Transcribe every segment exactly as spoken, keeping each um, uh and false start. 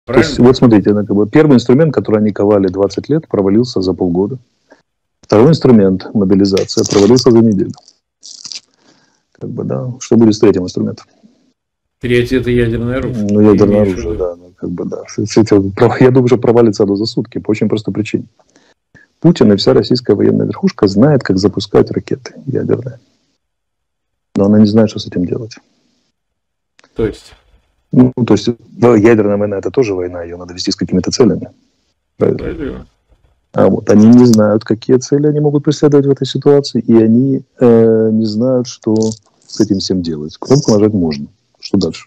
То есть, вот смотрите, как бы, первый инструмент, который они ковали двадцать лет, провалился за полгода. Второй инструмент, мобилизация, провалился за неделю. Как бы, да. Что будет с третьим инструментом? Третий — это ядерное оружие. Ну, ядерное оружие, да. Ну, как бы, да. Я думаю, что провалится оно за сутки, по очень простой причине. Путин и вся российская военная верхушка знает, как запускать ракеты ядерные. Но она не знает, что с этим делать. То есть? Ну, то есть, ядерная война — это тоже война, ее надо вести с какими-то целями. Правильно? А вот они не знают, какие цели они могут преследовать в этой ситуации, и они э, не знают, что с этим всем делать. Кнопку нажать можно. Что дальше?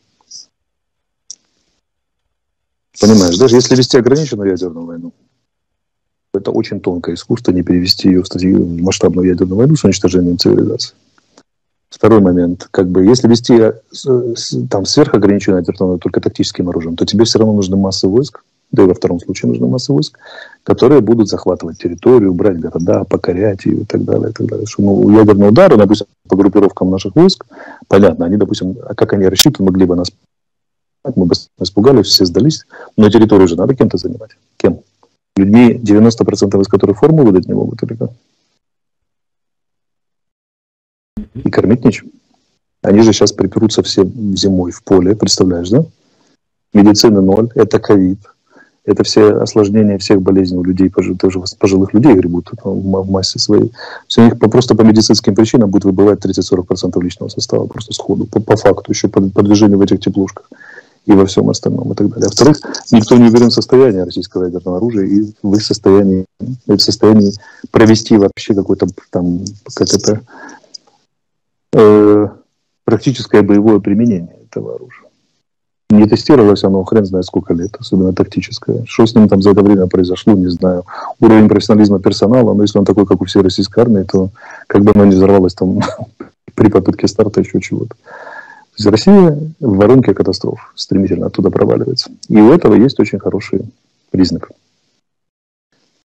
Понимаешь, даже если вести ограниченную ядерную войну, это очень тонкое искусство не перевести ее в, стратегию, в масштабную ядерную войну с уничтожением цивилизации. Второй момент. Как бы, если вести там, сверхограниченную ядерную только тактическим оружием, то тебе все равно нужны массы войск, да и во втором случае нужны массы войск, которые будут захватывать территорию, брать города, покорять ее и так далее. И так далее. Что, ну, ядерный удар, допустим, по группировкам наших войск, понятно, они, допустим, а как они рассчитывают, могли бы нас, мы бы испугались, все сдались, но территорию же надо кем-то занимать. Кем? Людьми, девяносто процентов из которых форму выдать не могут, или как? И кормить нечем. Они же сейчас приперутся все зимой в поле, представляешь, да? Медицины ноль, это ковид, это все осложнения всех болезней у людей, тоже пожилых людей гребут в массе своей. Все у них просто по медицинским причинам будет выбывать тридцать-сорок процентов личного состава, просто сходу, по, по факту, еще по, по движению в этих теплушках и во всем остальном и так далее. Во-вторых, никто не уверен в состоянии российского ядерного оружия и в их состоянии, в состоянии провести вообще какой-то там, как это, э, практическое боевое применение этого оружия. Не тестировалось оно хрен знает сколько лет, особенно тактическое. Что с ним там за это время произошло, не знаю. Уровень профессионализма персонала, но если он такой, как у всей российской армии, то как бы оно не взорвалось там при попытке старта еще чего-то. То есть Россия в воронке катастроф стремительно оттуда проваливается. И у этого есть очень хороший признак.